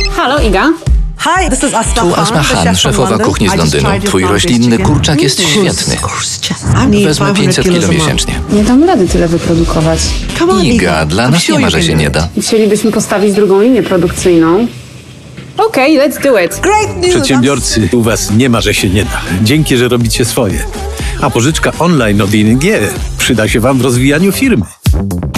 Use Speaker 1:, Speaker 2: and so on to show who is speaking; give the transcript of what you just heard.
Speaker 1: Halo, Iga?
Speaker 2: Hi, this is Asma
Speaker 3: Tu Asma Khan, szefowa kuchni z Londynu. Twój roślinny kurczak jest świetny. Wezmę 500 kilo miesięcznie.
Speaker 1: Nie dam rady tyle wyprodukować.
Speaker 3: Iga, dla nas nie ma, że się nie da.
Speaker 1: Chcielibyśmy postawić drugą linię produkcyjną. Okej, let's do it.
Speaker 4: Przedsiębiorcy, u was nie ma, że się nie da. Dzięki, że robicie swoje. A pożyczka online od ING przyda się wam w rozwijaniu firmy.